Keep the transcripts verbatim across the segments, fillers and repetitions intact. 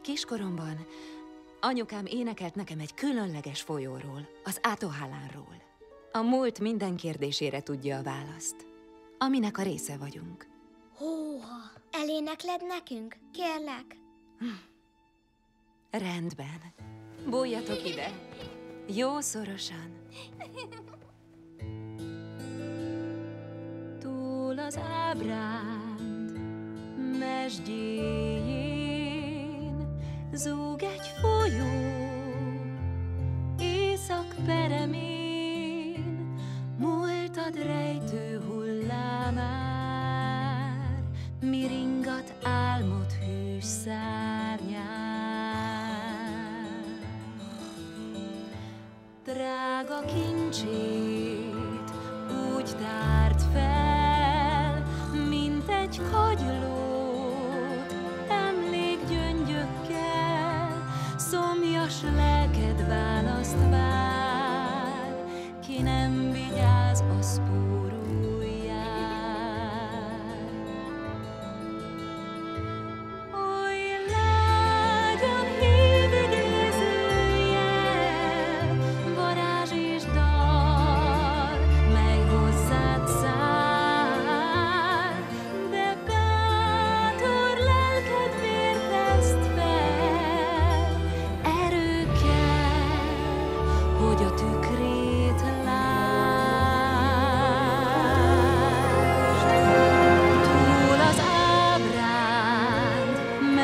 Kiskoromban anyukám énekelt nekem egy különleges folyóról, az Atohalánról. A múlt minden kérdésére tudja a választ, aminek a része vagyunk. Hóha! Elénekled nekünk? Kérlek. Rendben. Bújjatok ide. Jó szorosan. Túl az ábránd mesdjén zúg egy folyó, éjszak peremén múltad rejtő hullámár, mi ringat álmod hűs szárnyán. Drága kincsét úgy tárt fel, mint egy kagylót, emlékgyöngyökkel, szomjas lelked választ vár, ki nem vigyáz, az pórul jár. Oly lágyan hív idézőjel, varázs és dal, mely hozzád száll, de bátor lelked vért teszt fel, erő kell, hogy a tükrét lásd. Túl az ábránd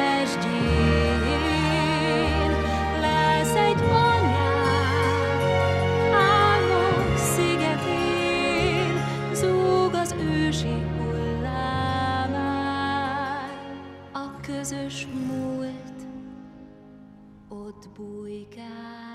mesdjén lesz egy anyád, álmok szigetén zúg az ősi hullámár, a közös múlt ott bujkál.